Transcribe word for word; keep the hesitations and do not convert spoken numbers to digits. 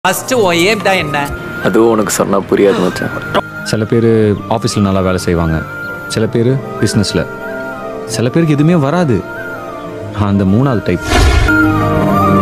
First ஓ ஏம் தான் என்ன? அதுவும் உனக்கு சொன்னா புரியாது மச்சான். சில பேர் ஆஃபீஸில் நல்லா வேலை செய்வாங்க, சில பேர் பிஸ்னஸில், சில பேருக்கு எதுவுமே வராது. அந்த மூணாவது டைப்.